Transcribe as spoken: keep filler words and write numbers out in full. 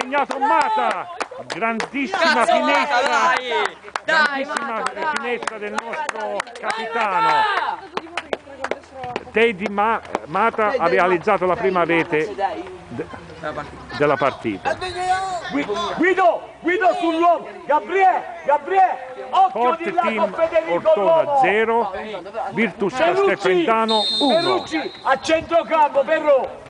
segnato Mata, grandissima Cazzo, finestra, dai! Dai, grandissima Mata, dai! finestra del nostro capitano. Teddy Ma- Mata ha realizzato la prima rete de- della partita. Guido, Guido sull'uomo, Gabriele, Gabriele, occhio Forte di là Team con Federico Ortona l'uomo. zero, Virtus Castelfrentano uno. Ferrucci a centrocampo, Ferro.